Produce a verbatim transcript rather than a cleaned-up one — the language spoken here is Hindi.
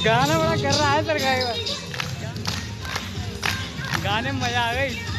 गाना बड़ा कर रहा है सर, गाने में मजा आ गई।